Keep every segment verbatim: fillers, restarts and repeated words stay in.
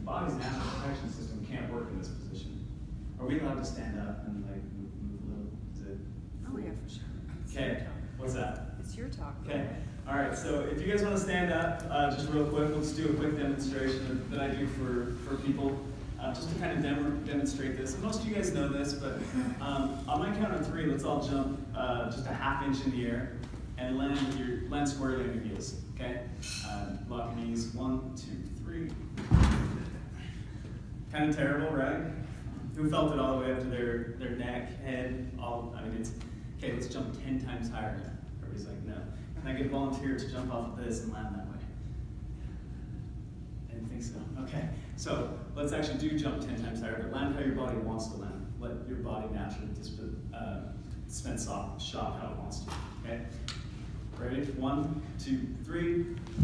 body's natural protection system can't work in this position. Are we allowed to stand up and like move, move a little? Is it? Oh yeah, for sure. Okay, what's that? It's your talk. Okay, all right, so if you guys want to stand up, uh, just real quick, we'll just do a quick demonstration that, that I do for, for people, uh, just to kind of dem demonstrate this. And most of you guys know this, but um, on my count of three, let's all jump uh, just a half inch in the air and land with your land squarely on your heels, okay? Uh, lock your knees, one, two, three. Kind of terrible, right? Who felt it all the way up to their, their neck, head, all, I mean, it's, okay, let's jump ten times higher. Everybody's like, no. Can I get a volunteer to jump off of this and land that way? I didn't think so. Okay, so let's actually do jump ten times higher, but land how your body wants to land. Let your body naturally just uh, dispense off, shot how it wants to, okay? Ready? One, two, three.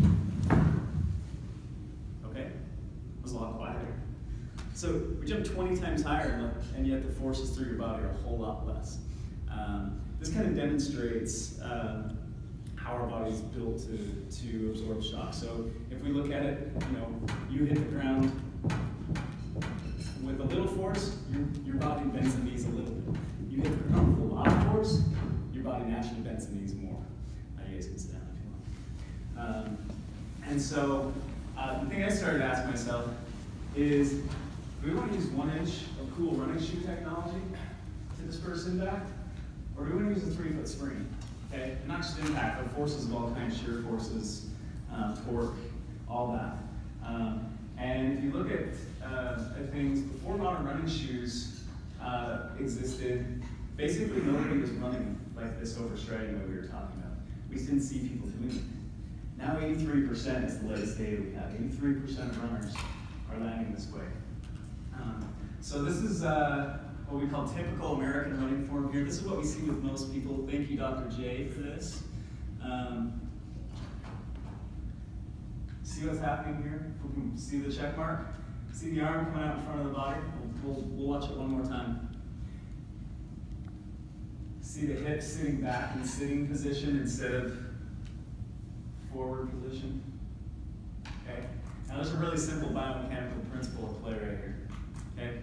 Okay, it was a lot quieter. So we jump twenty times higher, and yet the forces through your body are a whole lot less. Um, this kind of demonstrates um, how our body is built to, to absorb shock. So if we look at it, you know, you hit the ground with a little force, your, your body bends the knees a little bit. You hit the ground with a lot of force, your body naturally bends the knees more. Uh, you guys can sit down if you want. Um, and so uh, the thing I started asking myself is, do we want to use one inch of cool running shoe technology to disperse impact? Or do we want to use a three-foot spring? Okay, and not just impact, but forces of all kinds, shear forces, um, torque, all that. Um, and if you look at, uh, at things, before modern running shoes uh, existed, basically nobody was running like this overstriding that we were talking about. We didn't see people doing it. Now eighty-three percent is the latest data we have. eighty-three percent of runners are landing this way. Um, so this is uh, what we call typical American running form here. This is what we see with most people. Thank you, Doctor J, for this. Um, see what's happening here? We can see the check mark. See the arm coming out in front of the body? We'll, we'll, we'll watch it one more time. See the hips sitting back in sitting position instead of forward position. Okay. Now there's a really simple biomechanical principle at play right here. Okay.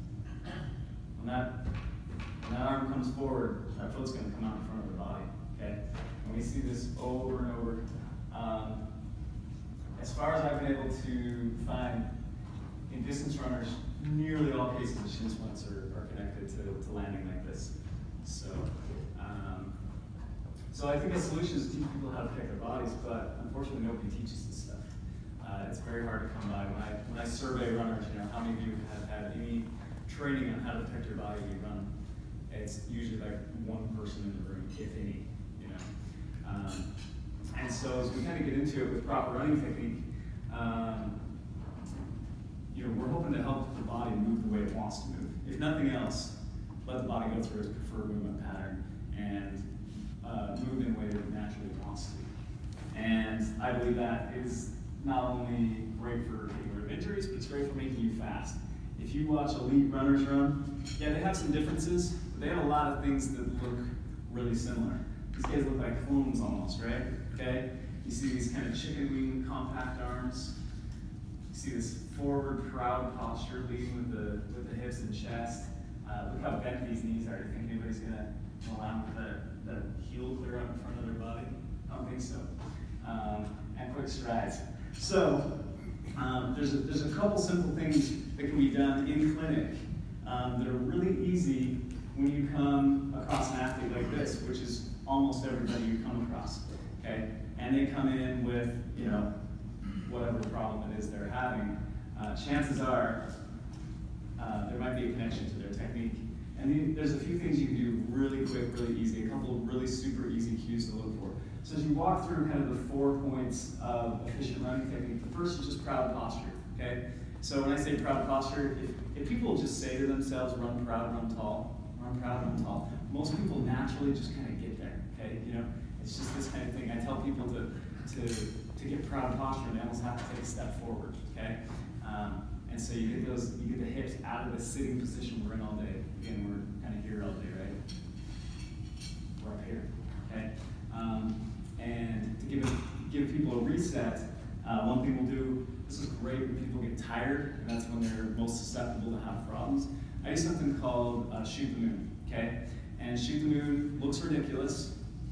When that when that arm comes forward, that foot's going to come out in front of the body. Okay. And we see this over and over. Um, as far as I've been able to find, in distance runners, nearly all cases of shin splints are, are connected to, to landing like this. So, um, so I think a solution is to teach people how to protect their bodies, but unfortunately nobody teaches this stuff. Uh, it's very hard to come by. When I when I survey runners, you know, how many of you have had any training on how to protect your body when you run? It's usually like one person in the room, if any, you know. Um, and so as we kind of get into it with proper running technique, um, you know, we're hoping to help the body move the way it wants to move. If nothing else, let the body go through its preferred movement pattern and uh, move in a way that it naturally wants to. And I believe that is not only great for getting rid of injuries, but it's great for making you fast. If you watch elite runners run, yeah, they have some differences, but they have a lot of things that look really similar. These guys look like clones almost, right? Okay? You see these kind of chicken wing compact arms. You see this forward proud posture leading with the with the hips and chest. Uh, look how bent these knees are. Do you think anybody's gonna allow the, the heel clear up in front of their body? I don't think so. Um, and quick strides. So um, there's a, there's a couple simple things that can be done in clinic um, that are really easy when you come across an athlete like this, which is almost everybody you come across. Okay, and they come in with, you know, whatever problem it is they're having. Uh, chances are uh, there might be a connection to their technique. And the, there's a few things you can do really quick, really easy, a couple of really super easy cues to look for. So as you walk through kind of the four points of efficient running technique, the first is just proud posture, okay? So when I say proud posture, if, if people just say to themselves, run proud, run tall, run proud, run tall, most people naturally just kind of get there, okay? You know, it's just this kind of thing. I tell people to, to, to get proud posture, and they almost have to take a step forward, okay? Um, and so you get those, you get the hips out of the sitting position we're in all day. Again, we're kind of here all day, right? We're up here, okay? Um, and to give, give people a reset, uh, one thing we'll do This is great when people get tired, and that's when they're most susceptible to have problems. I use something called uh, Shoot the Moon, okay? And Shoot the Moon looks ridiculous,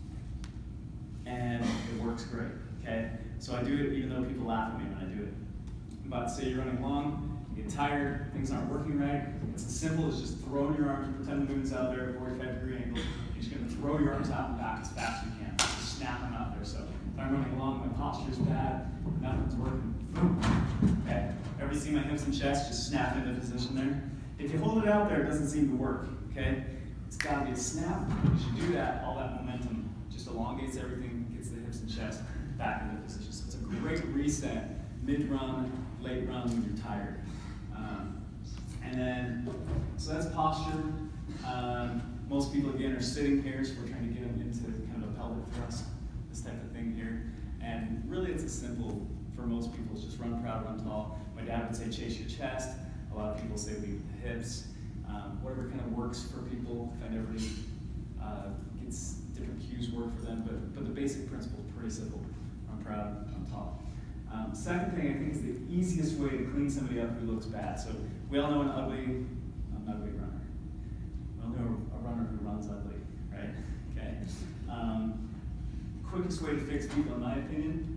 and it works great, okay? So I do it even though people laugh at me when I do it. But say you're running along, you get tired, things aren't working right. It's as simple as just throwing your arms, pretend the moon's out there at forty-five degree angle. You're just gonna throw your arms out and back as fast as you can. Just snap them out there. So if I'm running along, my posture's bad, nothing's working. Boom. Okay. Ever see my hips and chest just snap into position there? If you hold it out there, it doesn't seem to work. Okay? It's gotta be a snap. As you do that, all that momentum just elongates everything, gets the hips and chest back into position. So it's a great reset, mid-run, late run when you're tired. Um, and then, so that's posture. Um, most people, again, are sitting here, so we're trying to get them into kind of a pelvic thrust, this type of thing here. And really, it's as simple for most people. It's just run proud, run tall. My dad would say chase your chest. A lot of people say lead with the hips. Um, whatever kind of works for people. Find everybody uh, gets different cues work for them, but, but the basic principle is pretty simple. Run proud, run tall. Um, second thing I think is the easiest way to clean somebody up who looks bad. So we all know an ugly, an ugly runner. We all know a runner who runs ugly, right? Okay. Um, quickest way to fix people, in my opinion,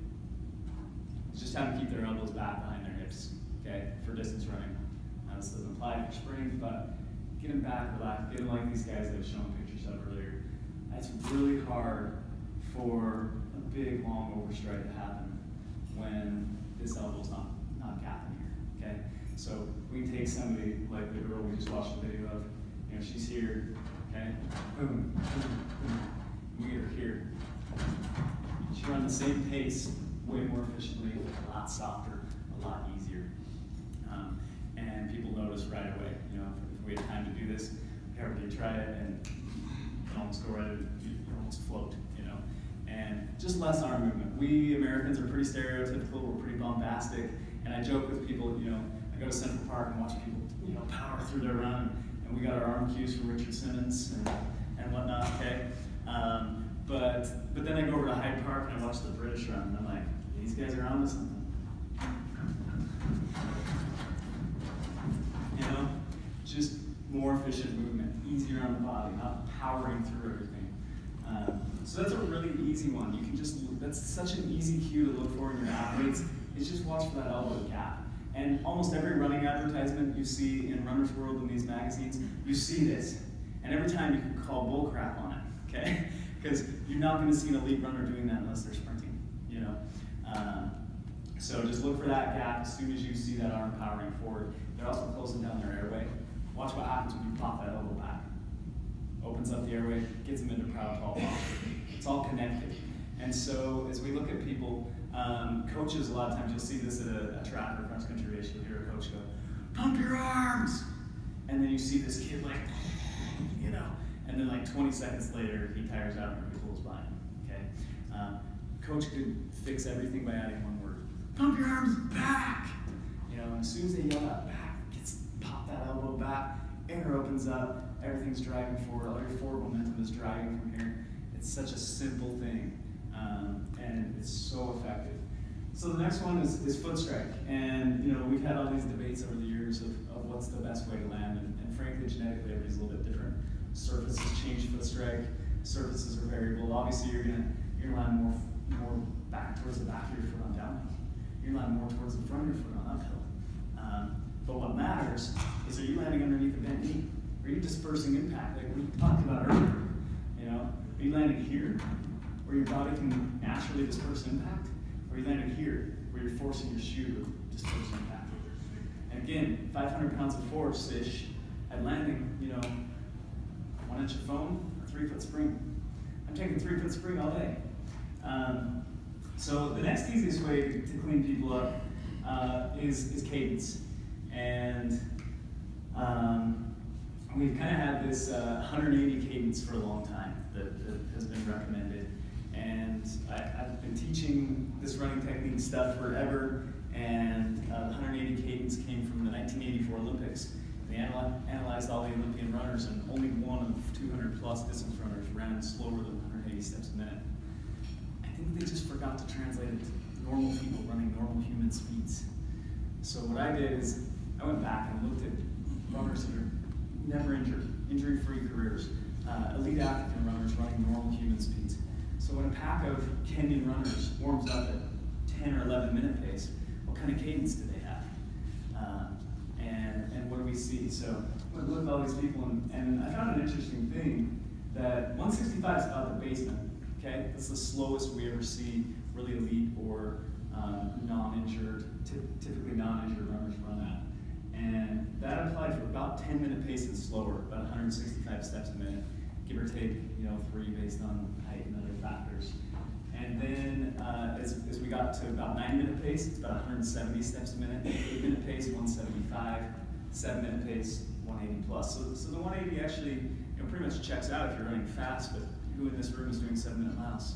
is just have them keep their elbows back behind their hips. Okay, for distance running. Now this doesn't apply for sprinting, but get them back, relax, get them like these guys that I've shown pictures of earlier. That's really hard for a big, long overstride to happen when this elbow's not, not gapping here, okay? So we can take somebody like the girl we just watched the video of, you know, she's here, okay? Boom, boom, boom. We get her here. She runs the same pace, way more efficiently, a lot softer, a lot easier. Um, and people notice right away, you know, if, if we had time to do this, everybody try it and you can almost go right, you almost float, you know. And just less arm movement. We Americans are pretty stereotypical, we're pretty bombastic, and I joke with people, you know, I go to Central Park and watch people, you know, power through their run, and we got our arm cues from Richard Simmons and, and whatnot, okay? Um, but, but then I go over to Hyde Park and I watch the British run, and I'm like, these guys are onto something. You know, just more efficient movement, easier on the body, not powering through everything. Um, so that's a really easy one. You can just, that's such an easy cue to look for in your athletes, is just watch for that elbow gap. And almost every running advertisement you see in Runner's World in these magazines, you see this. And every time you can call bull crap on it, okay? Because you're not gonna see an elite runner doing that unless they're sprinting, you know? Um, so just look for that gap as soon as you see that arm powering forward. They're also closing down their airway. Watch what happens when you pop that elbow back. Opens up the airway, gets them into proud tall posture. It's all connected. And so as we look at people, um, coaches, a lot of times you'll see this at a, a track or cross country race, you'll hear a coach go, pump your arms! And then you see this kid like, you know, and then like twenty seconds later, he tires out and pulls by him, okay? Um, coach could fix everything by adding one word. Pump your arms back! You know, and as soon as they yell that back, gets pop that elbow back, air opens up, everything's driving forward, all your forward momentum is driving from here. It's such a simple thing, um, and it's so effective. So the next one is, is foot strike, and you know we've had all these debates over the years of, of what's the best way to land, and, and frankly, genetically, everybody's a little bit different. Surfaces change foot strike, surfaces are variable. Obviously, you're gonna you're gonna land more more back towards the back of your foot on downhill. You're gonna land more towards the front of your foot on uphill. Um, but what matters is, are you landing underneath a bent knee? Are you dispersing impact, like we talked about earlier? You know, are you landing here, where your body can naturally disperse impact? Or are you landing here, where you're forcing your shoe to disperse impact? And again, five hundred pounds of force-ish at landing, you know, one inch of foam, or three foot spring. I'm taking three foot spring all day. Um, so the next easiest way to, to clean people up uh, is, is cadence. And um, we've kind of had this uh, one hundred eighty cadence for a long time that, that has been recommended. And I, I've been teaching this running technique stuff forever, and uh, the one hundred eighty cadence came from the nineteen eighty-four Olympics. They analy analyzed all the Olympian runners, and only one of two hundred plus distance runners ran slower than one hundred eighty steps a minute. I think they just forgot to translate it to normal people running normal human speeds. So what I did is I went back and looked at runners that are never injured, injury-free careers, uh, elite African runners running normal human speeds. So when a pack of Kenyan runners warms up at ten or eleven minute pace, what kind of cadence do they have? Uh, and, and what do we see? So we looked at all these people, and, and I found an interesting thing, that one sixty-five is about the basement, okay? That's the slowest we ever see really elite or um, non-injured, typically non-injured runners run at. And that applied for about ten minute pace and slower, about one hundred sixty-five steps a minute, give or take, you know, three based on height and other factors. And then uh, as, as we got to about nine minute pace, it's about one hundred seventy steps a minute, eight minute pace, one seventy-five, seven minute pace, one eighty plus. So, so the one eighty actually, you know, pretty much checks out if you're running fast, but who in this room is doing seven minute miles?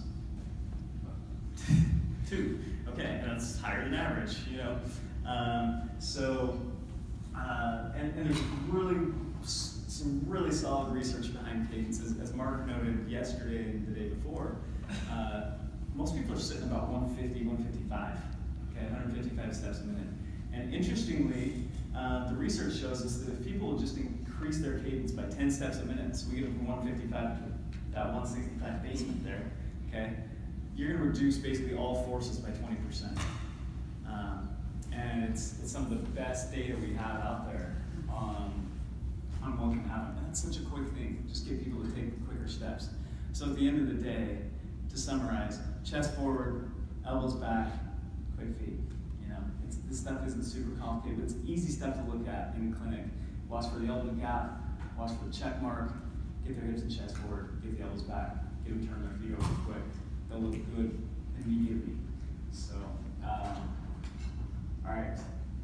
Two, okay, and that's higher than average, you know. Um, so, uh, and, and there's really some really solid research behind cadence. As, as Mark noted yesterday and the day before, uh, most people are sitting about one fifty, one fifty-five, okay, one hundred fifty-five steps a minute. And interestingly, uh, the research shows us that if people just increase their cadence by ten steps a minute, so we get them from one fifty-five to that one sixty-five basement there, okay, you're going to reduce basically all forces by twenty percent. Um, and it's, it's some of the best data we have out there on, on what can happen. And it's such a quick thing, just get people to take quicker steps. So at the end of the day, to summarize, chest forward, elbows back, quick feet. You know, it's, this stuff isn't super complicated, but it's easy stuff to look at in the clinic. Watch for the elbow gap, watch for the check mark, get their hips and chest forward, get the elbows back, get them turn their feet over quick. They'll look good immediately. So, um, all right.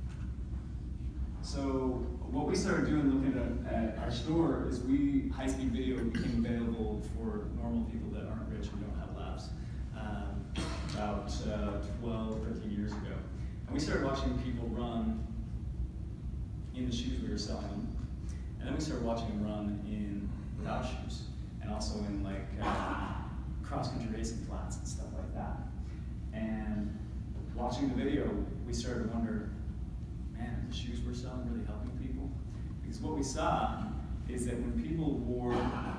So what we started doing looking at, at our store is we, high-speed video became available for normal people that aren't rich and don't have labs um, about uh, twelve, thirteen years ago. And we started watching people run in the shoes we were selling them. And then we started watching them run in without shoes, and also in like uh, cross-country racing flats and stuff like that. And watching the video, we started to wonder, man, the shoes we're selling really helping people? Because what we saw is that when people wore,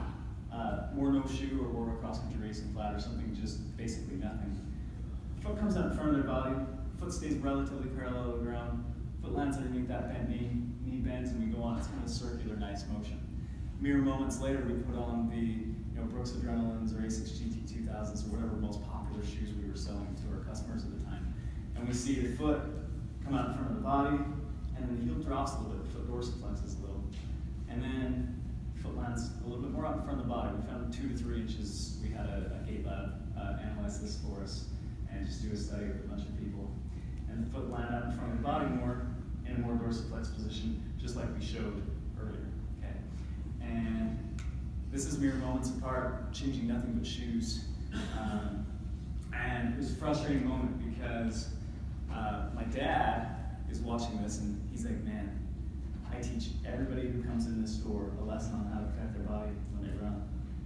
uh, wore no shoe or wore a cross-country racing flat or something, just basically nothing, foot comes out in front of their body, foot stays relatively parallel to the ground, foot lands underneath that bent knee, knee bends, and we go on. It's kind of a circular, nice motion. Mere moments later, we put on the you know, Brooks Adrenalines or Asics G T two thousands or whatever most popular shoes we were selling to our customers at the time. And we see the foot come out in front of the body, and then the heel drops a little bit, the foot dorsiflexes a little. And then the foot lands a little bit more out in front of the body. We found two to three inches. We had a, a gait lab uh, analyze this for us and just do a study with a bunch of people. And the foot landed out in front of the body more in a more dorsiflex position, just like we showed earlier, okay? And this is mere moments apart, changing nothing but shoes. Um, and it was a frustrating moment because uh, my dad is watching this and he's like, man, I teach everybody who comes in this store a lesson on how to protect their body when they run.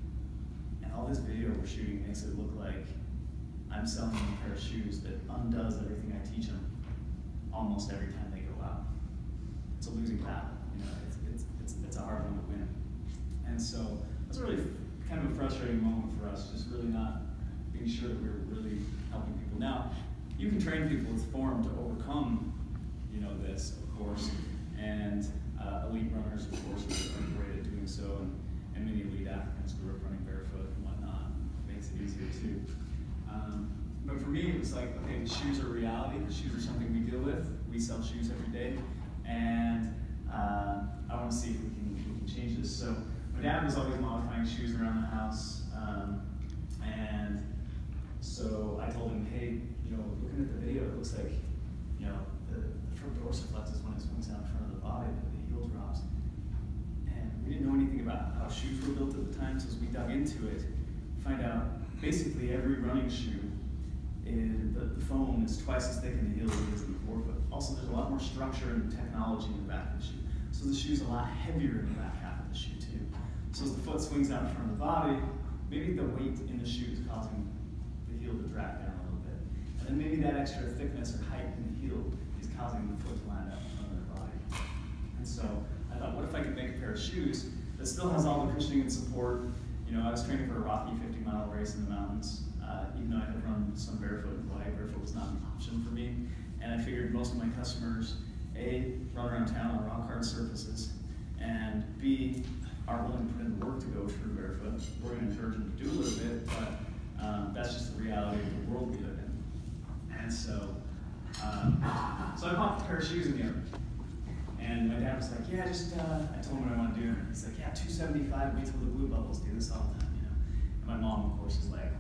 And all this video we're shooting makes it look like I'm selling them a pair of shoes that undoes everything I teach them almost every time they go out. It's a losing battle, you know, it's, it's, it's, it's a hard one to win. And so that's really kind of a frustrating moment for us, just really not being sure that we're really helping people. Now, you can train people with form to overcome, you know, this, of course, and uh, elite runners, of course, are great at doing so, and, and many elite Africans grew up running barefoot and whatnot. It makes it easier too. Um, but for me, it was like, okay, the shoes are reality. The shoes are something we deal with. We sell shoes every day, and uh, I want to see if we can, we can change this. So my dad was always modifying shoes around the house, um, and so I told him, hey, you know, looking at the video, it looks like, you know, the, the front dorsiflex is when it swings out in front of the body, the heel drops. And we didn't know anything about how shoes were built at the time, so as we dug into it, find out basically every running shoe, is, the, the foam is twice as thick in the heel as it is in the forefoot. Also, there's a lot more structure and technology in the back of the shoe. So the shoe's a lot heavier in the back half of the shoe too. So as the foot swings out in front of the body, maybe the weight in the shoe is causing the heel to drag down a little bit. And And then maybe that extra thickness or height in the heel is causing the foot to land out in front of their body. And so I thought, what if I could make a pair of shoes that still has all the cushioning and support? You know, I was training for a Rocky fifty mile race in the mountains, uh, even though I had run some barefoot in Hawaii. Barefoot was not an option for me. And I figured most of my customers, A, run around town on rock hard surfaces, and B, are willing to put in the work to go true barefoot. We're going to encourage them to do a little bit, but um, that's just the reality of the world we live in. And so, um, so I popped a pair of shoes in the oven. And my dad was like, yeah, just, uh, I told him what I want to do. And he's like, yeah, two seventy-five, wait till the blue bubbles, do this all the time, you know. And my mom, of course, is like,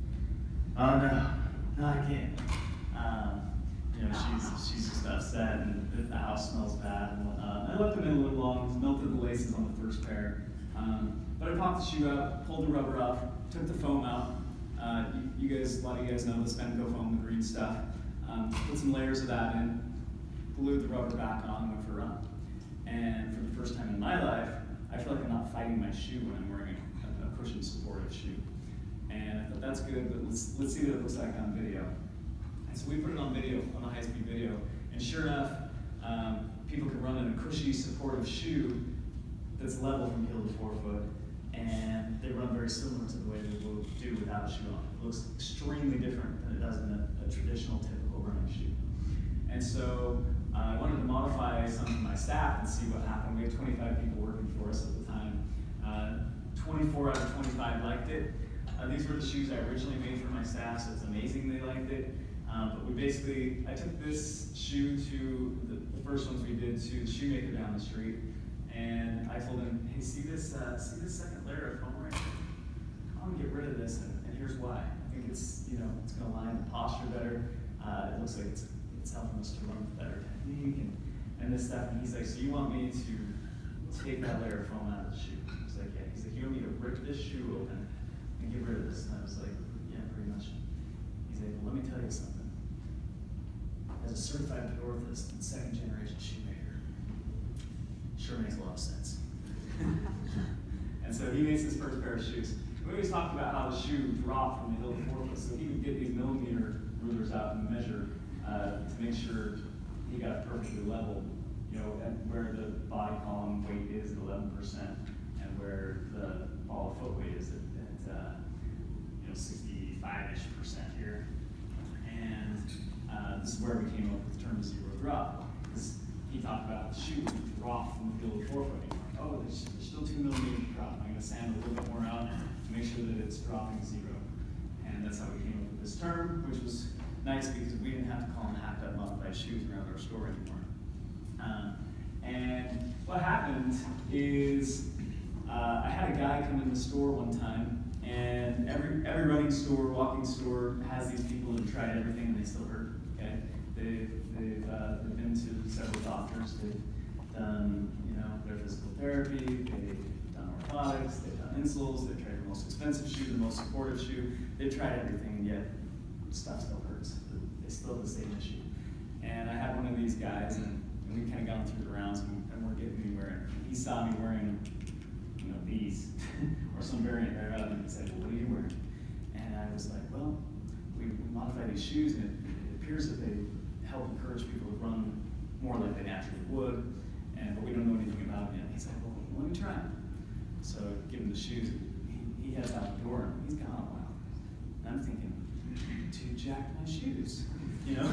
oh no, no, I can't. Um, you know, she's she's just upset, and the house smells bad and whatnot. I left them in a little long, melted the laces on the first pair. Um, but I popped the shoe out, pulled the rubber off, took the foam out. Uh, you, you guys, a lot of you guys know the Spendco foam, the green stuff. Um, put some layers of that in, glued the rubber back on, and went for a run. And for the first time in my life, I feel like I'm not fighting my shoe when I'm wearing a, a cushion supportive shoe. And I thought, that's good, but let's, let's see what it looks like on video. And so we put it on video, on a high-speed video, and sure enough, um, people can run in a cushy supportive shoe that's level from heel to forefoot, and they run very similar to the way they will do without a shoe on. It looks extremely different than it does in a, a traditional, typical running shoe. And so uh, I wanted to modify some of my staff and see what happened. We had twenty-five people working for us at the time. Uh, twenty-four out of twenty-five liked it. Uh, these were the shoes I originally made for my staff, so it's amazing they liked it. Um, but we basically, I took this shoe to, the, the first ones we did, to the shoemaker down the street, and I told him, hey, see this uh, see this second layer of foam right here? I'm gonna get rid of this, and, and here's why. I think it's, you know, it's gonna align the posture better. Uh, it looks like it's, it's helping us to run with better technique and, and this stuff. And he's like, so you want me to take that layer of foam out of the shoe? He's like, yeah. He's like, you want me to rip this shoe open and get rid of this? And I was like, yeah, pretty much. He's like, well, let me tell you something. As a certified orthopedist and second generation shoemaker, sure makes a lot of sense. And so he makes his first pair of shoes. We always talked about how the shoe dropped from the heel to forefoot, so he would get these millimeter rulers out and measure uh, to make sure he got it perfectly level, you know, at where the body column weight is at eleven percent and where the ball of foot weight is at, at uh, you know, sixty-five-ish percent here. And uh, this is where we came up with the term zero drop, because he talked about the shoe drop from the heel to forefoot. Oh, there's, there's still two millimeters of drop. I'm going to sand a little bit more out to make sure that it's dropping zero. And that's how we came up with this term, which was nice because we didn't have to call them hacked up modified shoes around our store anymore. Um, and what happened is uh, I had a guy come in the store one time, and every every running store, walking store has these people that have tried everything and they still hurt. Okay, they've they've, uh, they've been to several doctors. They've done, you know, their physical therapy. They've done orthotics. They've done insoles. They've tried the most expensive shoe, the most supportive shoe. They've tried everything, and yet stuff still hurts. They still have the same issue. And I had one of these guys, and, and we kind of gone through the rounds, and, and we're getting me wearing. He saw me wearing, you know, these or some variant thereof, and he said, "Well, what are you wearing?" And I was like, "Well, we, we modify these shoes, and it, it appears that they help encourage people to run more like they naturally would, and but we don't know anything about it yet." He's like, "Well, let me try them." So I give him the shoes. He, he heads out the door, and he's gone a while. And I'm thinking, to jack my shoes, you know?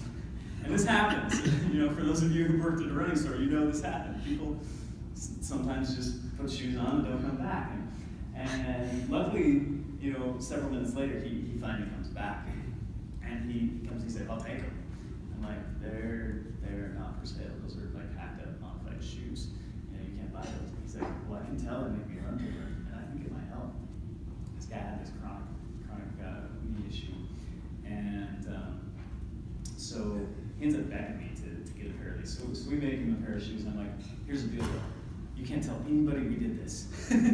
And this happens, you know, for those of you who worked at a running store, you know this happens. People sometimes just put shoes on and don't come back. And, and luckily, you know, several minutes later, he, he finally comes back. And he, he comes, he said, "I'll take them." I'm like, they're, they're not for sale. Those are like hacked up, modified shoes. You know, you can't buy those. And he's like, "Well, I can tell they make me run different, and I think it might help." This guy had this chronic, chronic uh, knee issue. And um, so he ends up begging me to, to get a pair of these. So, so we make him a pair of shoes, and I'm like, "Here's the deal though. You can't tell anybody we did this."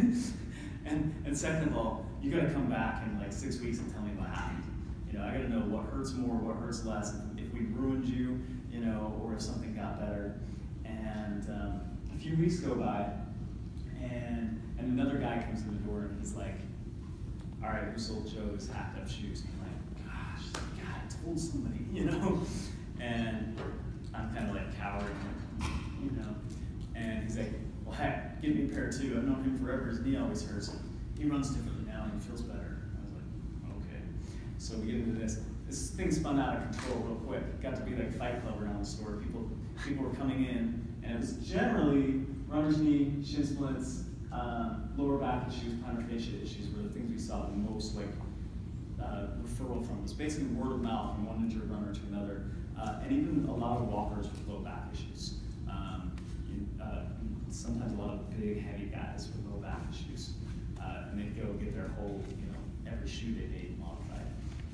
and and second of all, you gotta come back in like six weeks and tell me what happened. You know, I gotta know what hurts more, what hurts less, if, if we ruined you, you know, or if something got better. And um, a few weeks go by, and and another guy comes in the door, and he's like, "All right, who sold Joe's hacked up shoes?" And I'm like, "Gosh, God, I told told somebody, you know? And I'm kind of like cowering, you know? And he's like, well, heck, give me a pair too. I've known him forever. His knee always hurts. He runs differently now and he feels better. I was like, okay. So we get into this. This thing spun out of control real quick. It got to be like Fight Club around the store. People, people were coming in, and it was generally runner's knee, shin splints, um, lower back issues, plantar fascia issues were the things we saw the most like uh, referral from. It was basically word of mouth from one injured runner to another, uh, and even a lot of walkers with low back issues. Um, you, uh, sometimes a lot of big, heavy guys with low back issues, uh, and they'd go get their whole, you know, every shoe they made modified.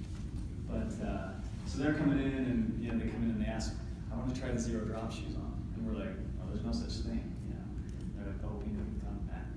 But uh, so they're coming in, and you know, they come in and they ask, "I want to try the zero drop shoes on," and we're like, "Oh, there's no such thing." You know, they're like, "Oh, we know we come back."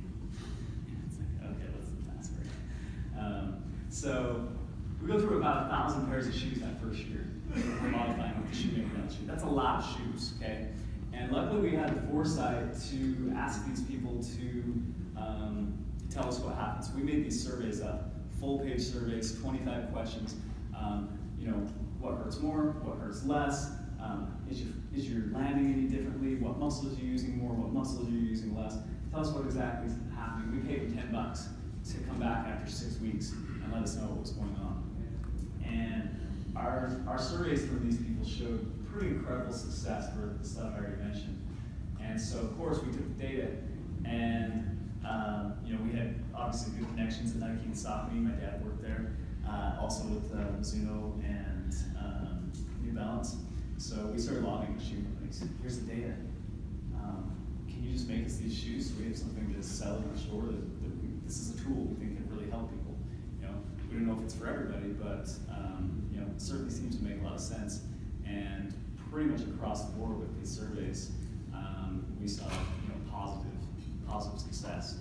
It's like, okay, let's pass for it. Um, so we go through about a thousand pairs of shoes that first year. We're modifying with the shoemaker on the shoe. That's a lot of shoes, okay? And luckily, we had the foresight to ask these people to um, tell us what happens. We made these surveys up, full-page surveys, twenty-five questions. Um, you know, what hurts more, what hurts less, um, is, your, is your landing any differently, what muscles you're using more, what muscles you're using less. Tell us what exactly is happening. We paid them ten bucks to come back after six weeks and let us know what was going on. And our, our surveys from these people showed pretty incredible success for the stuff I already mentioned. And so, of course, we took the data, and um, you know, we had obviously good connections at Nike and Saucony. My dad worked there. Uh, also with uh, Mizuno and um, New Balance. So we started lobbying the shoe companies. Here's the data. Um, can you just make us these shoes so we have something to sell in our store? That, that we, this is a tool we think can really help people. You know, we don't know if it's for everybody, but um, you know, it certainly seems to make a lot of sense. And pretty much across the board with these surveys, um, we saw you know positive, positive success.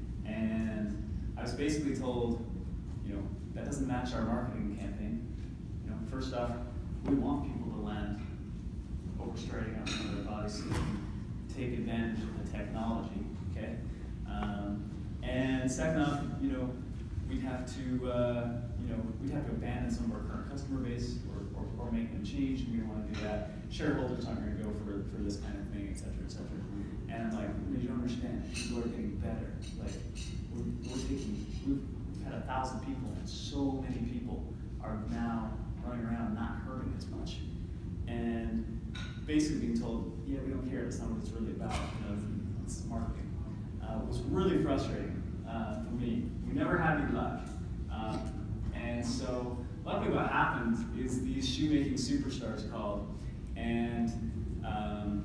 And I was basically told, you know, that doesn't match our marketing campaign. You know, first off, we want people to land overstriding on some of their bodies so they can take advantage of the technology, okay? Um, and second off, you know, we'd have to, uh, you know, we'd have to abandon some of our current customer base or, or, or make them change, and we don't want to do that. Shareholders aren't going to go for, for this kind of thing, et cetera, et cetera. And I'm like, you don't understand, people are getting better. Like, we're, we're taking, we've, had a thousand people, and so many people are now running around not hurting as much. And basically being told, yeah, we don't care, that's not what it's really about, you know, it's marketing. Uh, it was really frustrating uh, for me. We never had any luck. Um, and so, luckily what happened is these shoemaking superstars called, and um,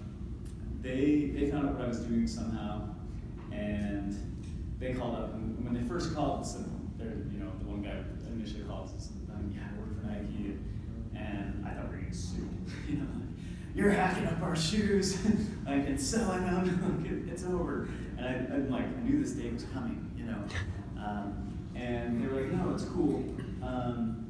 they, they found out what I was doing somehow, and they called up, and when they first called, said, They're, you know, the one guy initially called us, um, yeah, I work for Nike, and I thought we were getting sued. You know, like, you're hacking up our shoes, like, and selling them, like, it, it's over. And I, I'm like, I knew this day was coming, you know. Um, and they were like, no, it's cool. Um,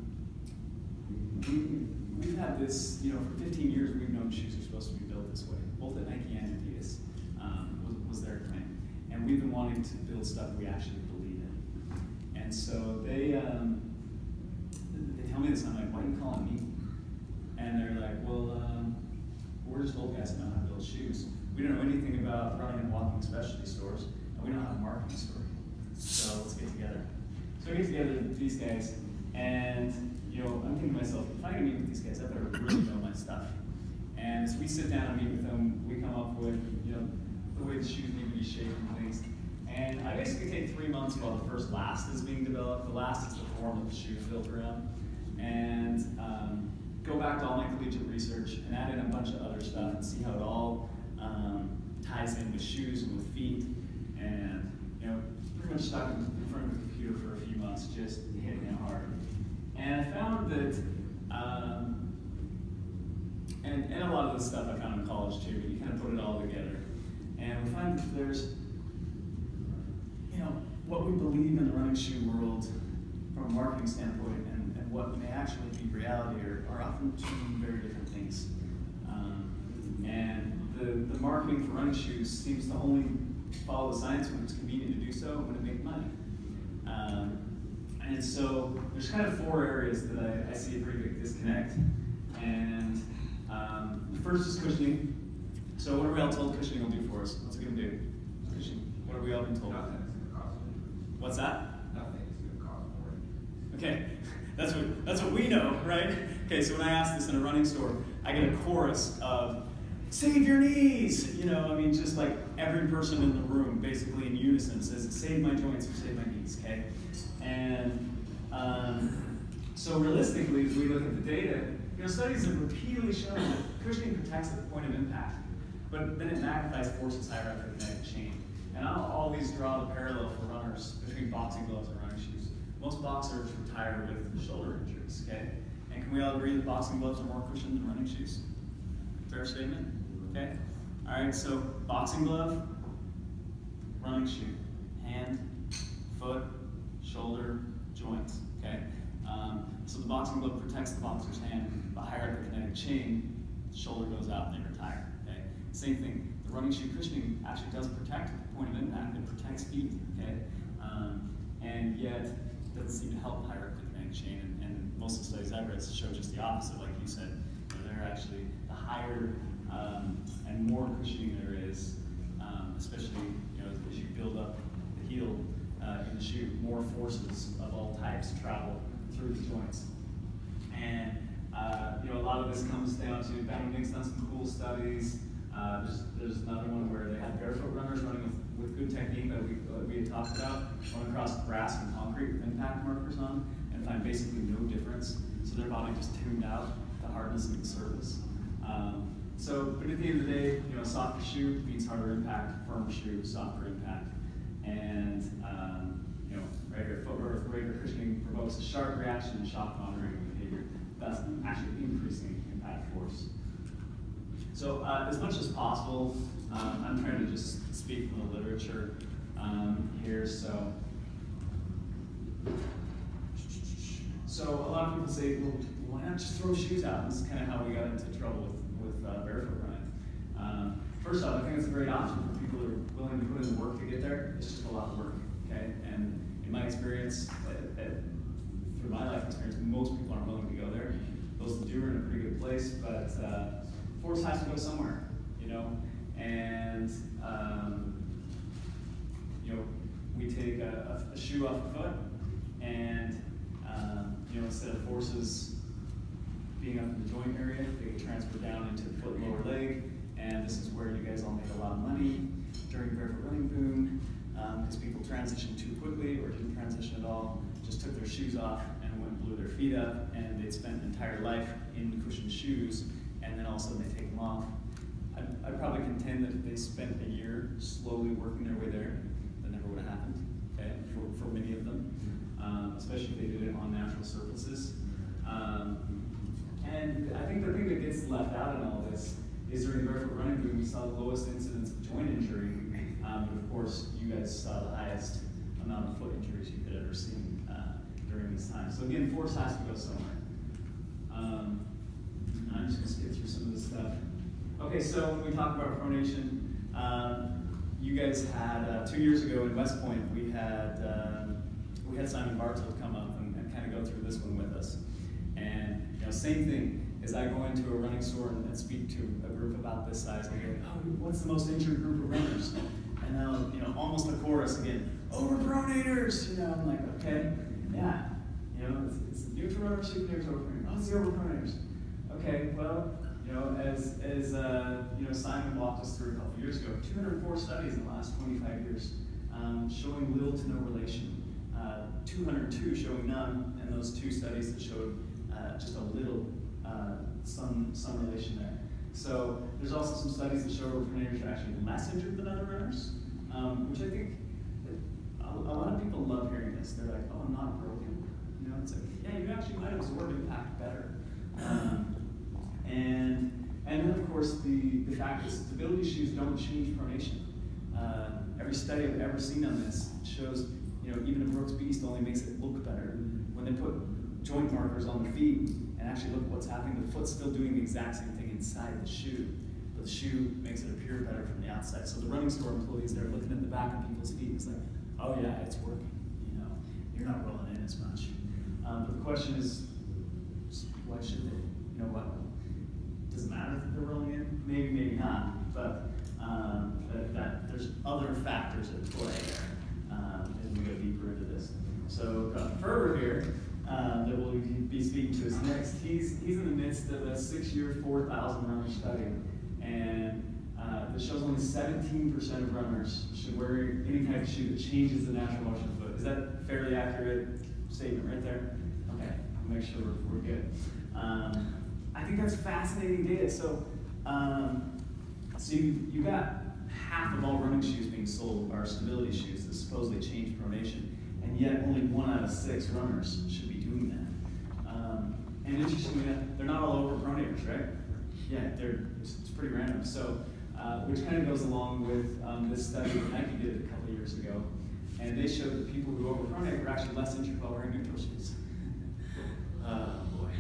we, we've had this, you know, for fifteen years, we've known shoes are supposed to be built this way, both at Nike and Adidas, um, was, was their claim. And we've been wanting to build stuff we actually believe in. And so they um, they tell me this, and I'm like, why are you calling me? And they're like, well, um, we're just old guys that know how to build shoes. We don't know anything about running and walking specialty stores, and we don't have a marketing story. So let's get together. So I get together with these guys, and you know, I'm thinking to myself, if I can meet with these guys, I better really know my stuff. And as we sit down and meet with them, we come up with, you know, the way the shoes need to be shaped and things. And I basically take three months while the first last is being developed. The last is the form that the shoe is built around. And um, go back to all my collegiate research and add in a bunch of other stuff and see how it all um, ties in with shoes and with feet. And, you know, pretty much stuck in front of the computer for a few months, just hitting it hard. And I found that, um, and, and a lot of the stuff I found in college too, but you kind of put it all together. And we find that there's, you know, what we believe in the running shoe world from a marketing standpoint and, and what may actually be reality are, are often two very different things. Um, and the, the marketing for running shoes seems to only follow the science when it's convenient to do so and when it makes money. Um, And so there's kind of four areas that I, I see a pretty big disconnect. And um, the first is cushioning. So what are we all told cushioning will do for us? What's it going to do? Cushioning. What are we all been told? Nothing. It's going to cost more. What's that? Nothing. It's going to cost more. Okay, that's what that's what we know, right? Okay, so when I ask this in a running store, I get a chorus of "Save your knees!" You know, I mean, just like every person in the room, basically in unison, says "Save my joints" or "Save my knees." Okay, and um, so realistically, as we look at the data, you know, studies have repeatedly shown that cushioning protects at the point of impact, but then it magnifies forces higher up the kinetic chain. And I'll always draw the parallel for runners between boxing gloves and running shoes. Most boxers retire with shoulder injuries, okay? And can we all agree that boxing gloves are more cushioned than running shoes? Fair statement? Okay? All right, so boxing glove, running shoe, hand, foot, shoulder, joints, okay? Um, so the boxing glove protects the boxer's hand, but higher up the kinetic chain, the shoulder goes out and they retire, okay? Same thing, the running shoe cushioning actually does protect at the point of impact. It protects feet, okay? Um, and yet, it doesn't seem to help higher up the kinetic chain, and, and most of the studies I've read show just the opposite, like you said. You know, they're actually, the higher um, and more cushioning there is, um, especially you know, as you build up the heel uh, in the shoe, more forces of all types travel through the joints. And uh, you know, a lot of this comes down to, Ben Nick's done some cool studies. Uh, there's, there's another one where they had barefoot runners running with, with good technique that we, uh, we had talked about, going across grass and concrete with impact markers on, and find basically no difference. So their body just tuned out the hardness of the surface. Um, so, but at the end of the day, you know, softer shoe means harder impact, firmer shoe, softer impact. And, um, you know, regular footwear with greater cushioning provokes a sharp reaction and shock monitoring behavior, thus actually increasing impact force. So uh, as much as possible, um, I'm trying to just speak from the literature um, here. So, so a lot of people say, well, why not just throw shoes out? This is kind of how we got into trouble with, with uh, barefoot running. Um, first off, I think it's a great option for people who are willing to put in the work to get there. It's just a lot of work, okay? And in my experience, uh, uh, through my life experience, most people aren't willing to go there. Those that do are in a pretty good place, but uh, force has to go somewhere, you know, and um, you know, we take a, a, a shoe off a foot, and um, you know, instead of forces being up in the joint area, they get transferred down into the foot and lower leg, and this is where you guys all make a lot of money during the barefoot running boom, because um, people transitioned too quickly or didn't transition at all, just took their shoes off and went and blew their feet up, and they'd spent an entire life in cushioned shoes, and then all of a sudden they take them off. I'd, I'd probably contend that if they spent a year slowly working their way there, that never would have happened, okay, for, for many of them, um, especially if they did it on natural surfaces. Um, and I think the thing that gets left out in all this is during the barefoot running boom, we saw the lowest incidence of joint injury, um, but of course, you guys saw the highest amount of foot injuries you could ever see uh, during this time. So again, force has to go somewhere. Um, I'm just going to skip through some of this stuff. Okay, so when we talk about pronation, um, you guys had uh, two years ago in West Point, we had um, we had Simon Bartow come up and, and kind of go through this one with us. And you know, same thing as I go into a running store and, and speak to a group about this size. I go, oh, what's the most injured group of runners? And now, you know, almost a chorus again. Overpronators. You know, I'm like, okay, yeah. You know, it's, it's the neutral runner, super neutral overpronators. Oh, it's the overpronators. Okay, well, you know, as, as uh, you know, Simon walked us through a couple years ago, two hundred four studies in the last twenty-five years um, showing little to no relation. Uh, two hundred two showing none, and those two studies that showed uh, just a little, uh, some, some relation there. So there's also some studies that show overpronators are actually less injured than other runners, um, which I think that a, a lot of people love hearing this. They're like, oh, I'm not broken. You know, it's like, yeah, you actually might absorb impact better. Um, And and then of course the, the fact that stability shoes don't change pronation. Uh, every study I've ever seen on this shows, you know, even a Brooks Beast only makes it look better when they put joint markers on the feet and actually look at what's happening. The foot's still doing the exact same thing inside the shoe, but the shoe makes it appear better from the outside. So the running store employees, they're looking at the back of people's feet and it's like, oh yeah, it's working. You know, you're not rolling in as as much. Um, but the question is, why should they? You know what? Does it matter if they're rolling in? Maybe, maybe not. But um, that, that there's other factors at play there um, as we go deeper into this. So uh, Ferber here, uh, that we'll be speaking to us next, he's he's in the midst of a six-year, four thousand runner study, and uh, that shows only seventeen percent of runners should wear any type of shoe that changes the natural motion of the foot. Is that a fairly accurate statement right there? Okay, I'll make sure we're, we're good. Um, I think that's fascinating data. So, um, so you, you got half of all running shoes being sold are stability shoes that supposedly change pronation, and yet only one out of six runners should be doing that. Um, and interestingly, they're not all over pronators, right? Yeah, they're it's, it's pretty random. So, uh, which kind of goes along with um, this study that Nike did a couple of years ago, and they showed that people who overpronate were actually less injured while wearing neutral shoes. Uh, boy.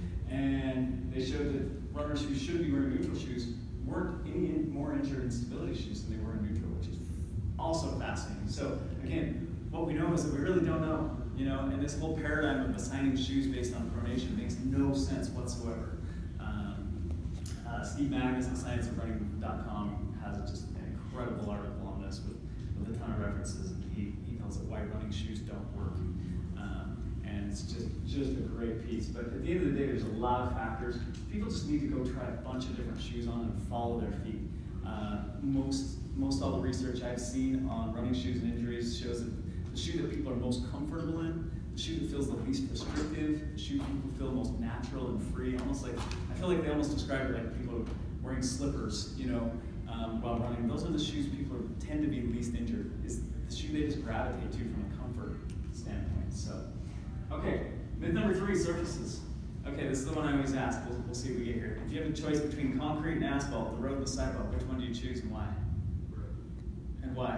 And they showed that runners who should be wearing neutral shoes weren't any more injured in stability shoes than they were in neutral, which is also fascinating. So again, what we know is that we really don't know, you know, and this whole paradigm of assigning shoes based on pronation makes no sense whatsoever. Um, uh, Steve Magnus at science of running dot com has just an incredible article on this with, with a ton of references, and he, he calls it Why Running Shoes Don't Work. Um, and it's just, just a great piece. But at the end of the day, there's a lot of factors. People just need to go try a bunch of different shoes on and follow their feet. Uh, most, most all the research I've seen on running shoes and injuries shows that the shoe that people are most comfortable in, the shoe that feels the least restrictive, the shoe people feel most natural and free, almost like, I feel like they almost describe it like people wearing slippers, you know, um, while running. Those are the shoes people are, tend to be least injured, is the shoe they just gravitate to from a comfort standpoint. So, okay, myth number three, surfaces. Okay, this is the one I always ask. We'll, we'll see what we get here. If you have a choice between concrete and asphalt, the road and the sidewalk, which one do you choose and why? And why?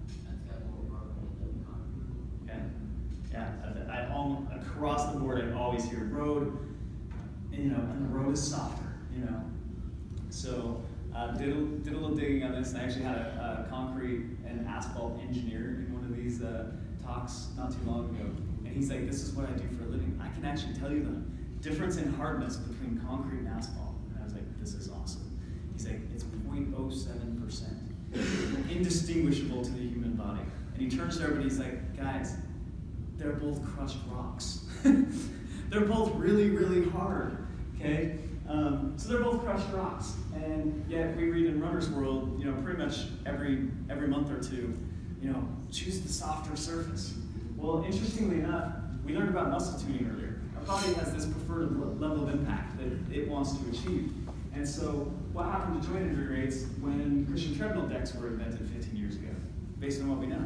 Okay. Yeah, I, I all, across the board, I always hear road, and, you know, and the road is softer, you know. So uh, did, a, did a little digging on this, and I actually had a, a concrete and asphalt engineer in one of these uh, talks not too long ago. And he's like, this is what I do for a living. I can actually tell you the difference in hardness between concrete and asphalt. And I was like, this is awesome. He's like, it's zero point zero seven percent. Indistinguishable to the human body. And he turns to everybody, he's like, guys, they're both crushed rocks. They're both really, really hard, okay? Um, so they're both crushed rocks. And yet we read in Runner's World, you know, pretty much every, every month or two, you know, choose the softer surface. Well, interestingly enough, we learned about muscle tuning earlier. Our body has this preferred level of impact that it wants to achieve. And so what happened to joint injury rates when cushion treadmill decks were invented fifteen years ago, based on what we know?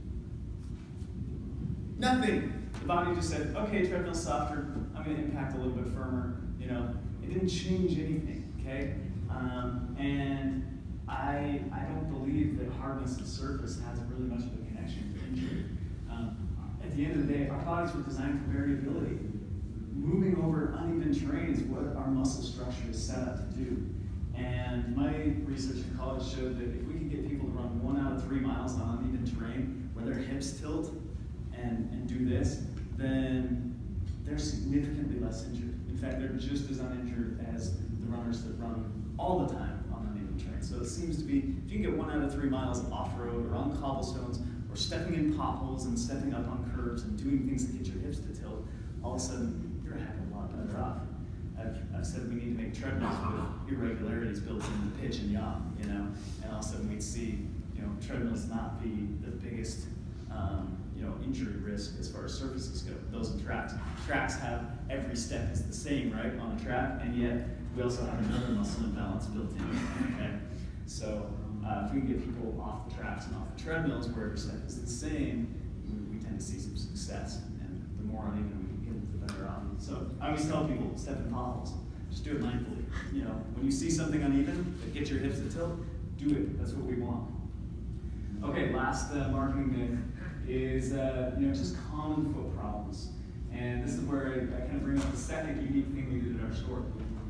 Nothing. The body just said, okay, treadmill's softer, I'm gonna impact a little bit firmer. You know, it didn't change anything, okay? Um, and I, I don't believe that hardness of surface has really much of a connection to injury. Um, at the end of the day, our bodies were designed for variability. Moving over uneven terrain is what our muscle structure is set up to do. And my research in college showed that if we could get people to run one out of three miles on uneven terrain where their hips tilt and, and do this, then they're significantly less injured. In fact, they're just as uninjured as the runners that run all the time on uneven terrain. So it seems to be, if you can get one out of three miles off-road or on cobblestones, or stepping in potholes and stepping up on curves and doing things that get your hips to tilt, all of a sudden, you're a heck of a lot better off. I've, I've said we need to make treadmills with irregularities built in the pitch and yaw, you know, and all of a sudden we'd see, you know, treadmills not be the biggest, um, you know, injury risk as far as surfaces go. Those in tracks. Tracks have every step is the same, right, on a track, and yet we also have another muscle imbalance built in, okay? So uh, if we can get people off the tracks and off the treadmills where every step is the same, we, we tend to see some success, and the more uneven we can get, the better off. So I always tell people, step in potholes. Just do it mindfully. You know, when you see something uneven that gets your hips to tilt, do it. That's what we want. Okay, last uh, marketing myth is uh, you know, just common foot problems. And this is where I, I kind of bring up the second unique thing we did at our store.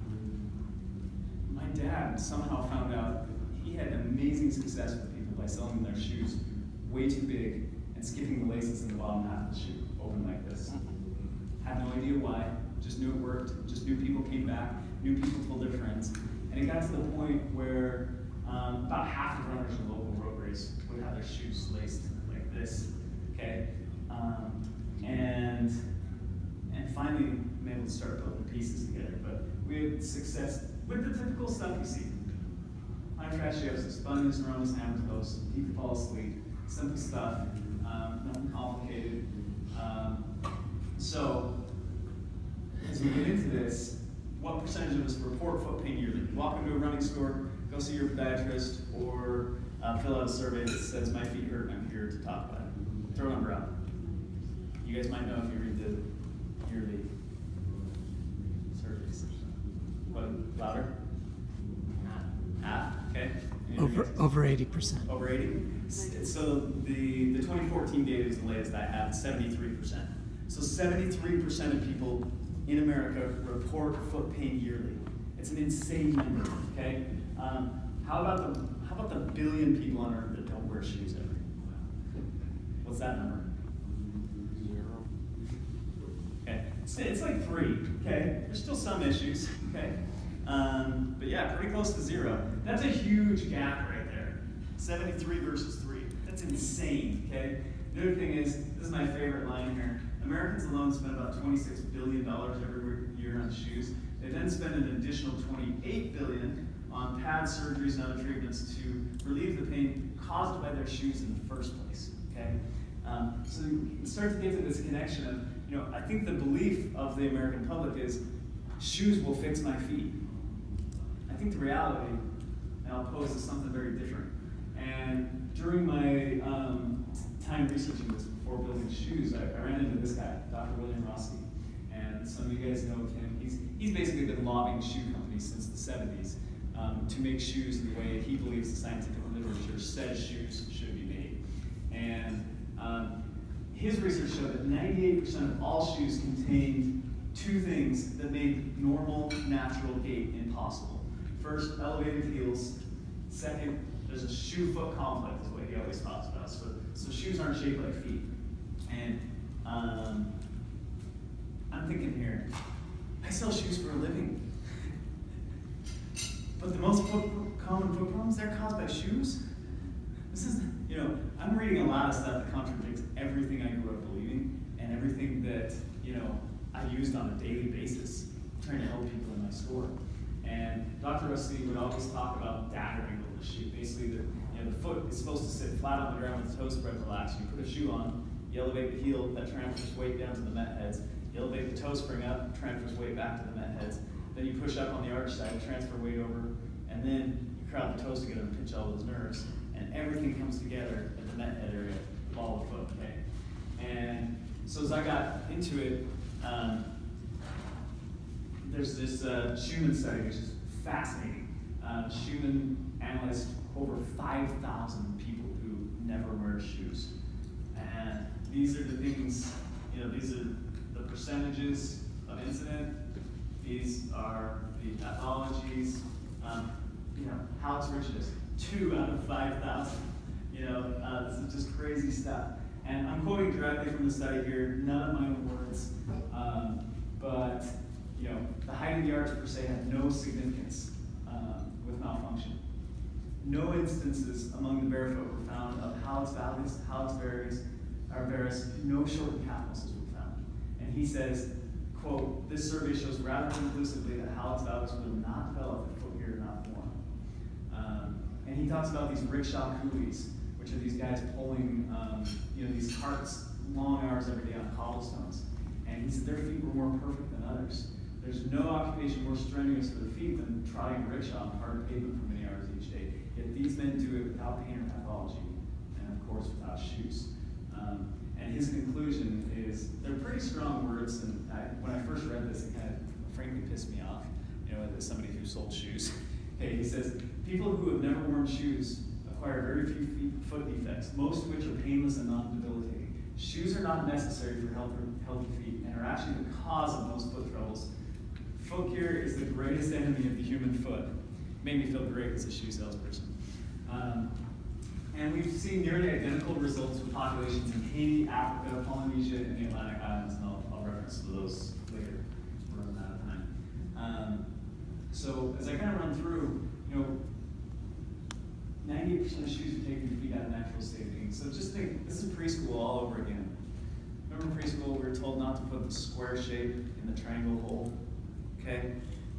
My dad somehow found out he had amazing success with people by selling them their shoes way too big and skipping the laces in the bottom half of the shoe, open like this. Had no idea why, just knew it worked, just knew people came back, knew people told their friends. And it got to the point where um, about half the runners in the local road race would have their shoes laced like this, okay? Um, and, and finally, I'm able to start putting the pieces together. But we had success with the typical stuff you see. High fasciosis, spondylosis, neurosis, hamatosis, people fall asleep, simple stuff, um, nothing complicated. Um, so, as we get into this, what percentage of us report foot pain yearly? Walk into a running store, go see your podiatrist, or uh, fill out a survey that says, my feet hurt and I'm here to talk about it. Throw a number out. You guys might know if you read the yearly surveys. What, louder? Half, okay. Over over eighty percent. Over eighty? So the, the twenty fourteen data is the latest I have, seventy-three percent. So seventy-three percent of people in America report foot pain yearly. It's an insane number, okay? Um, how about the how about the billion people on Earth that don't wear shoes ever? What's that number? Zero. Okay, it's, it's like three, okay? There's still some issues, okay? Um, but yeah, pretty close to zero. That's a huge gap right there. seventy-three versus three. That's insane, okay? The other thing is, this is my favorite line here. Americans alone spend about twenty-six billion dollars every year on shoes. They then spend an additional twenty-eight billion dollars on pads, surgeries, and other treatments to relieve the pain caused by their shoes in the first place, okay? Um, so you start to get to this connection of, you know, I think the belief of the American public is shoes will fix my feet. I think the reality, and I'll pose, is something very different. And during my um, time researching this before building shoes, I, I ran into this guy, Doctor William Rossi. And some of you guys know of him. He's, he's basically been lobbying shoe companies since the seventies um, to make shoes in the way he believes the scientific literature says shoes should be made. And um, his research showed that ninety-eight percent of all shoes contained two things that made normal, natural gait impossible. First, elevated heels. Second, there's a shoe-foot complex, is what he always talks about. So, so shoes aren't shaped like feet. And um, I'm thinking here, I sell shoes for a living. But the most foot, common foot problems, they're caused by shoes? This is, you know, I'm reading a lot of stuff that contradicts everything I grew up believing and everything that, you know, I used on a daily basis, trying to help people in my store. And Doctor Rossi would always talk about dagger angle of the shoe. Basically, the, you know, the foot is supposed to sit flat on the ground with the toe spread relaxed. You put a shoe on, you elevate the heel, that transfers weight down to the met heads. You elevate the toe spring up, transfers weight back to the met heads. Then you push up on the arch side, transfer weight over, and then you crowd the toes together and pinch all those nerves. And everything comes together at the met head area, the ball of the foot, okay? And so as I got into it, um, there's this uh, Schumann study, which is fascinating. Uh, Schumann analyzed over five thousand people who never wear shoes. And these are the things, you know, these are the percentages of incident. These are the pathologies. Um, you know, how it's richest, two out of five thousand. You know, uh, this is just crazy stuff. And I'm quoting directly from the study here, none of my own words. Um, but, you know, the height of the arch per se had no significance um, with malfunction. No instances among the barefoot were found of Hallux valgus, Hallux varus, or varus, no shortened calf muscles were found. And he says, quote, this survey shows rather conclusively that Hallux valgus would not develop if foot gear not worn. Um, and he talks about these rickshaw coolies, which are these guys pulling, um, you know, these carts long hours every day on cobblestones. And he said their feet were more perfect than others. There's no occupation more strenuous for the feet than trotting a rickshaw on hard pavement for many hours each day. Yet these men do it without pain or pathology, and of course without shoes. Um, and his conclusion is, they're pretty strong words, and I, when I first read this, it kind of frankly pissed me off, you know, as somebody who sold shoes. Okay, he says, people who have never worn shoes acquire very few feet, foot defects, most of which are painless and non-debilitating. Shoes are not necessary for healthy, healthy feet and are actually the cause of most foot troubles. Foot gear is the greatest enemy of the human foot. Made me feel great as a shoe salesperson. Um, And we've seen nearly identical results with populations in Haiti, Africa, Polynesia, and the Atlantic Islands, and I'll, I'll reference to those later. We're running out of time. Um, so as I kind of run through, you know, ninety-eight percent of shoes are taking your feet out of natural state of being. So just think, this is preschool all over again. Remember preschool, we were told not to put the square shape in the triangle hole, okay?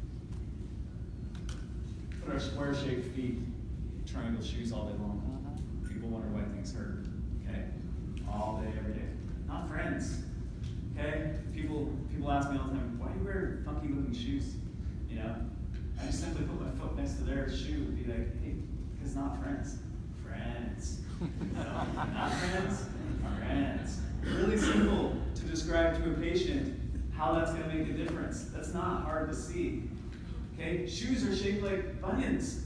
Put our square shaped feet, triangle shoes all day long. People wonder why things hurt, okay? All day, every day. Not friends, okay? People people ask me all the time, why do you wear funky looking shoes? You know? I just simply put my foot next to their shoe and be like, hey, because not friends. Friends. You know? Not friends, friends. Really simple to describe to a patient how that's gonna make a difference. That's not hard to see. Okay? Shoes are shaped like bunions.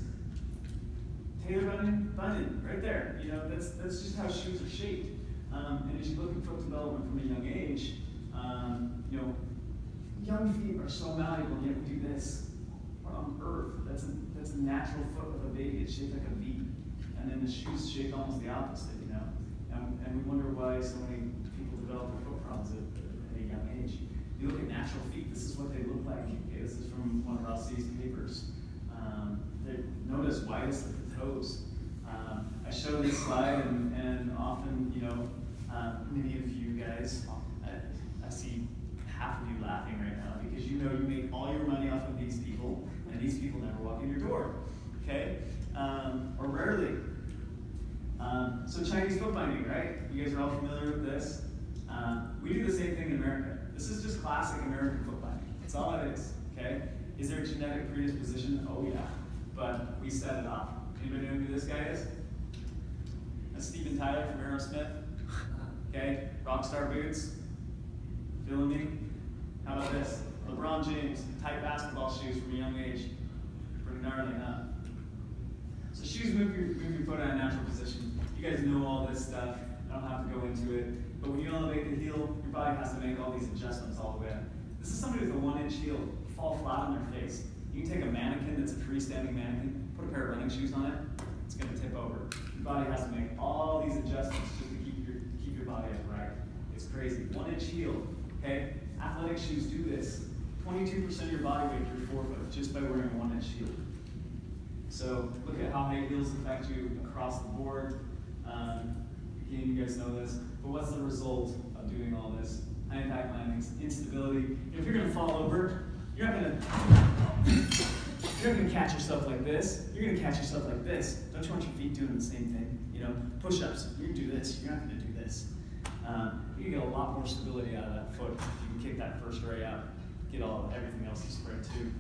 Taylor bunion, bunion, right there. You know, that's that's just how shoes are shaped. Um, and as you look at foot development from a young age, um, you know, young feet are so malleable, and yet we do this. What on earth? That's a that's a natural foot of a baby. It's shaped like a V. And then the shoe's shaped almost the opposite, you know. And, and we wonder why so many people develop their foot problems at, at a young age. You look at natural feet, this is what they look like. Okay, this is from one of Rossi's papers. Um, they notice widest at the toes. Um, I show this slide, and, and often, you know, um, many of you guys, I, I see half of you laughing right now because you know you make all your money off of these people, and these people never walk in your door, okay? Um, or rarely. Um, so Chinese foot binding, right? You guys are all familiar with this. Um, we do the same thing in America. This is just classic American foot binding. That's all it is, okay? Is there a genetic predisposition? Oh yeah, but we set it up. Anybody know who this guy is? That's Steven Tyler from Aerosmith. Okay, Rockstar boots. Feeling me? How about this? LeBron James, tight basketball shoes from a young age. Pretty gnarly, huh? So shoes move your, move your foot out of natural position. You guys know all this stuff. I don't have to go into it. But when you elevate the heel, your body has to make all these adjustments all the way up. This is somebody with a one inch heel, fall flat on their face. You can take a mannequin that's a freestanding mannequin, put a pair of running shoes on it, it's gonna tip over. Your body has to make all these adjustments just to keep your, to keep your body upright. It's crazy. One inch heel, okay? Athletic shoes do this. twenty-two percent of your body weight through forefoot just by wearing a one inch heel. So look at how high heels affect you across the board. Um, again, you guys know this, but what's the result of doing all this? High impact landings, instability. If you're gonna fall over, you're not gonna, you're not gonna catch yourself like this. You're gonna catch yourself like this. Don't you want your feet doing the same thing? You know, push-ups, you can do this. You're not gonna do this. Um, you can get a lot more stability out of that foot if you can kick that first ray out, get all everything else to spread too.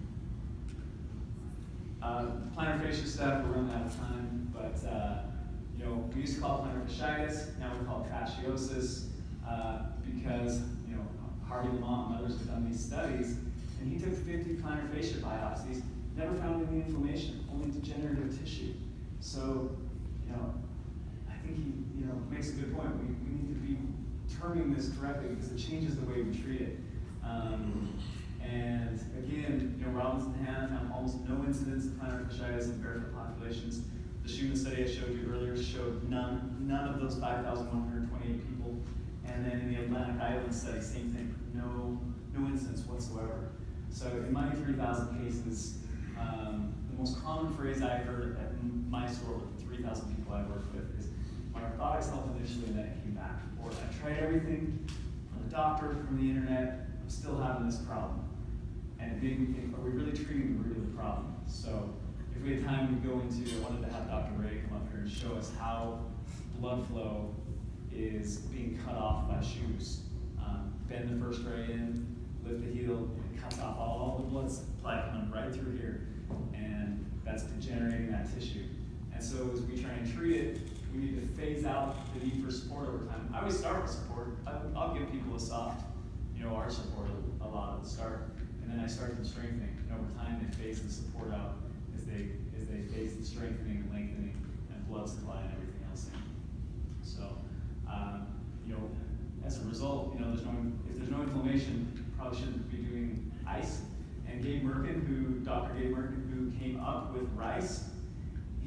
Uh, plantar fascia stuff, we're running out of time, but uh, you know, we used to call it plantar fasciitis, now we call it fasciosis, uh, because you know Harvey Lamont and others have done these studies, and he took fifty plantar fascia biopsies, never found any inflammation, only degenerative tissue. So, you know, I think he, you know, makes a good point. We, we need to be terming this correctly because it changes the way we treat it. Um, And again, you know, Robinson Hanna found almost no incidence of plantar fasciitis in barefoot populations. The Schumann study I showed you earlier showed none, none of those five thousand one hundred twenty-eight people. And then in the Atlantic Islands study, same thing, no, no incidence whatsoever. So in my three thousand cases, um, the most common phrase I heard at my store with the three thousand people I worked with is, my orthotics helped initially and then it came back. Or I tried everything from the doctor, from the internet, I'm still having this problem. And it made me think, are we really treating the root of the problem? So if we had time to go into, I wanted to have Doctor Ray come up here and show us how blood flow is being cut off by shoes. Um, bend the first ray in, lift the heel, and it cuts off all the blood supply coming right through here. And that's degenerating that tissue. And so as we try and treat it, we need to phase out the need for support over time. I always start with support. I, I'll give people a soft, you know, arch support a lot at the start. And then I start them strengthening. And over time, they phase the support out as they as they phase the strengthening and lengthening and blood supply and everything else in. So, um, you know, as a result, you know, there's no if there's no inflammation, you probably shouldn't be doing ice. And Gabe Merkin, who Doctor Gabe Merkin, who came up with RICE,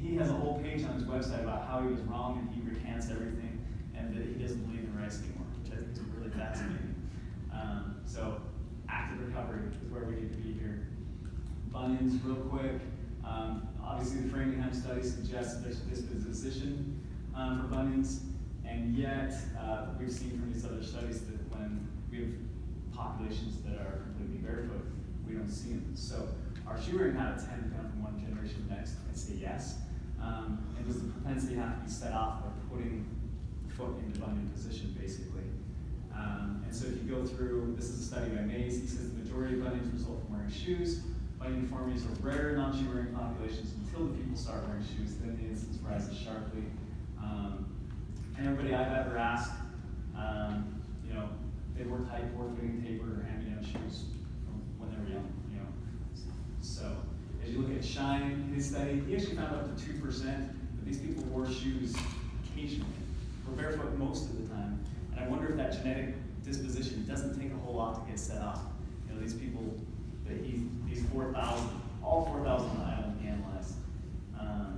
he has a whole page on his website about how he was wrong, and he recants everything, and that he doesn't believe in rice anymore, which I think is really fascinating. Um, so active recovery is where we need to be here. Bunions, real quick. Um, obviously, the Framingham study suggests that there's a disposition um, for bunions, and yet uh, we've seen from these other studies that when we have populations that are completely barefoot, we don't see them. So our shoe wearing habits tend to come from one generation to the next. I'd say yes. Um, and does the propensity have to be set off by putting the foot into bunion position, basically? Um, and so if you go through, this is a study by Mays, he says the majority of bunions result from wearing shoes. Bunion deformities are rare in non-shoe wearing populations until the people start wearing shoes, then the incidence rises sharply. Um, and everybody I've ever asked, um, you know, they wore tight, poor-fitting, tapered, or hand-me-down shoes from when they were young, you know. So as you look at Shine, his study, he actually found up to two percent that these people wore shoes occasionally, were barefoot most of the time. And I wonder if that genetic disposition doesn't take a whole lot to get set off. You know, these people, that he, these four thousand, all four thousand on the island he analyzed. Um,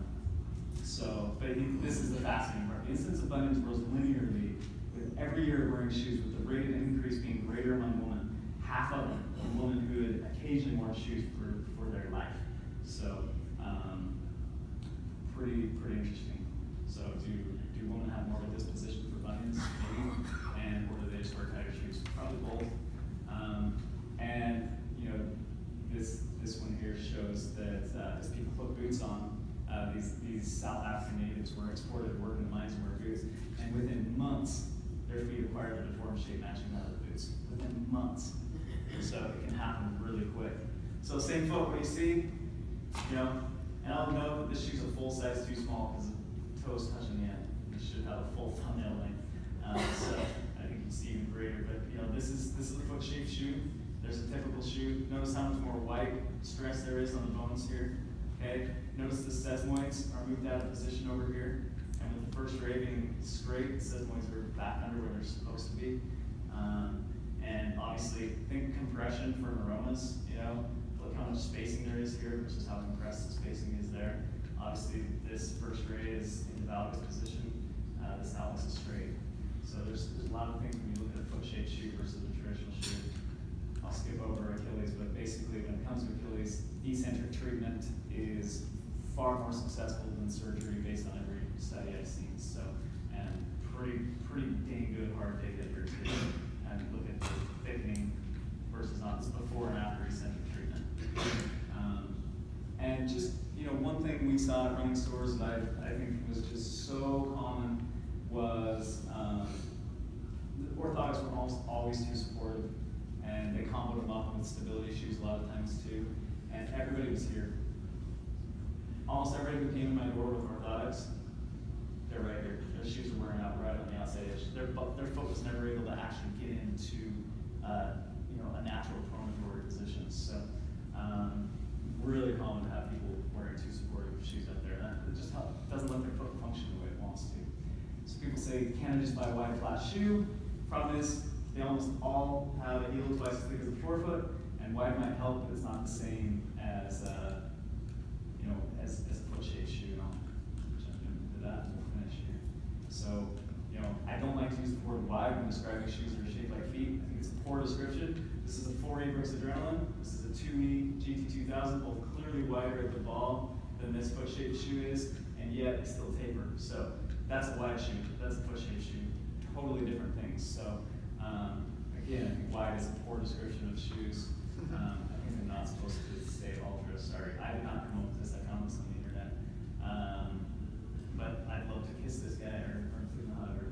so, but he, this is the fascinating part. The incidence of bunions grows linearly with every year of wearing shoes, with the rate of increase being greater among women. Half of them are women who had occasionally worn shoes for, for their life. So, um, pretty, pretty interesting. So, do, do women have more of a disposition for bunions? Maybe. And or do they just wear tighter shoes? Probably both. Um, and, you know, this this one here shows that uh, as people put boots on, uh, these, these South African natives were exported to work in the mines and wear boots. And within months, their feet acquired a deformed shape matching that of the boots. Within months. So it can happen really quick. So same foot, what you see, you know, and I'll note that this shoe's a full size too small because the toe's touching the end. It should have a full thumbnail length. Um, so I think you can see even greater. But you know, this is this is a foot shaped shoe. There's a typical shoe. Notice how much more white stress there is on the bones here. Okay. Notice the sesamoids are moved out of position over here. And with the first ray being straight, the sesamoids are back under where they're supposed to be. Um, and obviously, think compression for neuromas, you know, look how much spacing there is here versus how compressed the spacing is there. Obviously, this first ray is in the valgus position, uh, this hallux is straight. So there's, there's a lot of things when you look at a foot-shaped shoe versus a traditional shoe. I'll skip over Achilles, but basically when it comes to Achilles, eccentric treatment is far more successful than surgery based on every study I've seen. So, and pretty, pretty dang good hard data here too. And look at the thickening versus on this before and after eccentric treatment. Um, and just, you know, one thing we saw at running stores that I, I think was just so common was um, the orthotics were almost always too supportive, and they comboed them up with stability shoes a lot of times too, and everybody was here. Almost everybody who came in my door with orthotics, they're right here. Their shoes are wearing out right on the outside edge. Their, their foot was never able to actually get into uh, you know, a natural pronatory position. So um, really common to have people wearing too supportive shoes out there. That it just help, doesn't let their foot function the way it wants to. So people say, can I just buy a wide flat shoe? Problem is, they almost all have a heel twice as thick as the forefoot, and wide might help, but it's not the same as uh, you know, as, as a foot-shaped shoe. And I'll jump into that and we'll finish here. So, you know, I don't like to use the word wide when describing shoes that are shaped like feet. I think it's a poor description. This is a four E Brooks Adrenaline. This is a two E G T two thousand, both clearly wider at the ball than this foot-shaped shoe is, and yet it's still tapered. So that's a wide shoe. That's a foot-shaped shoe. Totally different things. So um, again, I think wide is a poor description of shoes. Um, I think they're not supposed to say ultra. Sorry, I did not promote this. I found this on the internet. Um, but I'd love to kiss this guy or, or include him, however.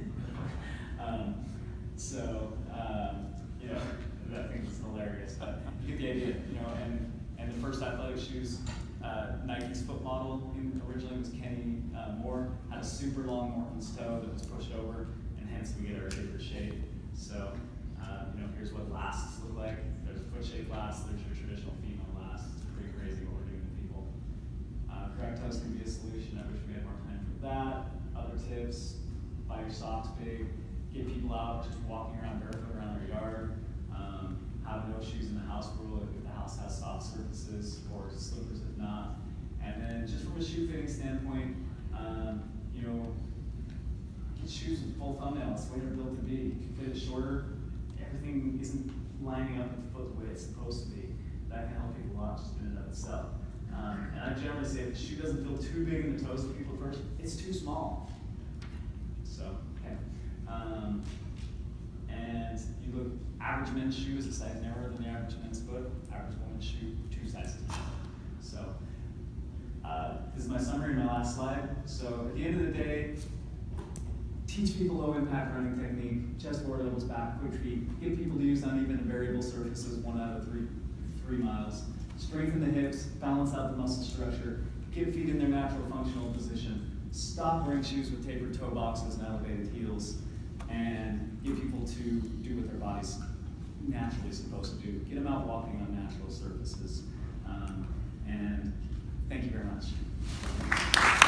um, so um, you know, I think it's hilarious. But you get the idea. You know, and and the first athletic shoes, uh, Nike's foot model in, originally was Kenny uh, Moore, had a super long Morton's toe that was pushed over, and hence we get our tapered shape. So, uh, you know, here's what lasts look like. There's a foot-shaped last, there's your traditional female last. It's pretty crazy what we're doing to people. Uh, correct toes can be a solution. I wish we had more time for that. Other tips, buy your socks big, get people out just walking around barefoot around their yard. Um, have no shoes in the house rule if the house has soft surfaces, or slippers if not. And then just from a shoe fitting standpoint, um, you know, get shoes with full thumbnails, the way they're built to be. If you fit it shorter, everything isn't lining up with the foot the way it's supposed to be. That can help people a lot just in and of itself. Um, and I generally say if the shoe doesn't feel too big in the toes of people first, it's too small. So, okay. Um, and you look, average men's shoe is a size narrower than the average men's foot. Average women's shoe, two sizes narrower. So, uh, this is my summary, my last slide. So, at the end of the day, teach people low impact running technique, chest forward, elbows back, quick feet. Get people to use uneven and variable surfaces one out of three, three miles. Strengthen the hips, balance out the muscle structure, get feet in their natural functional position. Stop wearing shoes with tapered toe boxes and elevated heels, and get people to do what their body's naturally supposed to do. Get them out walking on natural surfaces. Um, and thank you very much.